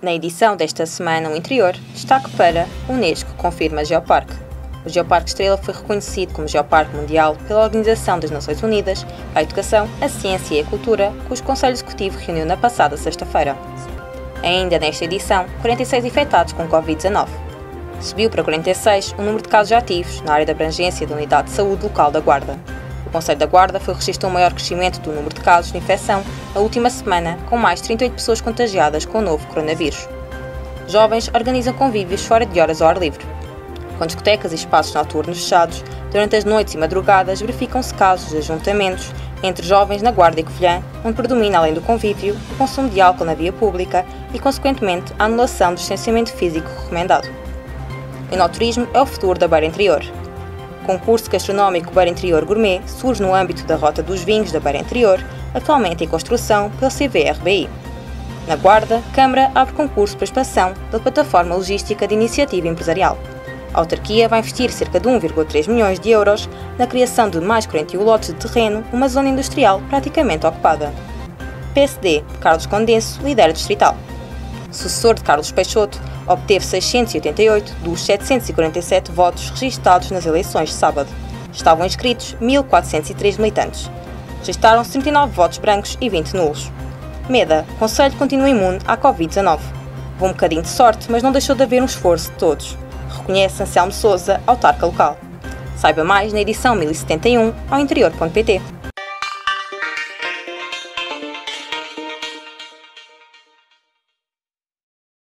Na edição desta semana no interior, destaque para Unesco confirma Geoparque. O Geoparque Estrela foi reconhecido como Geoparque Mundial pela Organização das Nações Unidas à Educação, a Ciência e a Cultura, cujo Conselho Executivo reuniu na passada sexta-feira. Ainda nesta edição, 46 infectados com Covid-19. Subiu para 46 o número de casos ativos na área de abrangência da Unidade de Saúde Local da Guarda. O Conselho da Guarda foi registrado um maior crescimento do número de casos de infecção na última semana, com mais de 38 pessoas contagiadas com o novo coronavírus. Jovens organizam convívios fora de horas ao ar livre. Com discotecas e espaços noturnos fechados, durante as noites e madrugadas verificam-se casos de ajuntamentos entre jovens na Guarda e Covilhã, onde predomina, além do convívio, o consumo de álcool na via pública e, consequentemente, a anulação do distanciamento físico recomendado. O enoturismo é o futuro da Beira Interior. O concurso gastronómico Beira Interior Gourmet surge no âmbito da Rota dos Vinhos da Beira Interior, atualmente em construção pelo CVRBI. Na Guarda, Câmara abre concurso para expansão da plataforma logística de iniciativa empresarial. A autarquia vai investir cerca de 1,3 milhões de euros na criação de mais 41 lotes de terreno numa zona industrial praticamente ocupada. PSD, Carlos Condenso, lidera distrital. O sucessor de Carlos Peixoto obteve 688 dos 747 votos registados nas eleições de sábado. Estavam inscritos 1.403 militantes. Registaram-se 39 votos brancos e 20 nulos. Meda, o Conselho continua imune à Covid-19. Houve um bocadinho de sorte, mas não deixou de haver um esforço de todos. Reconhece Anselmo Sousa, autarca local. Saiba mais na edição 1071 ao interior.pt.